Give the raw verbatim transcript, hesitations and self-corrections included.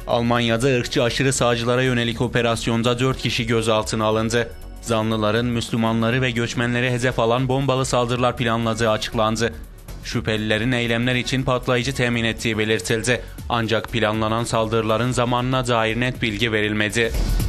Almanya'da ırkçı aşırı sağcılara yönelik operasyonda dört kişi gözaltına alındı. Zanlıların Müslümanları ve göçmenleri hedef alan bombalı saldırılar planladığı açıklandı. Şüphelilerin eylemler için patlayıcı temin ettiği belirtildi. Ancak planlanan saldırıların zamanına dair net bilgi verilmedi.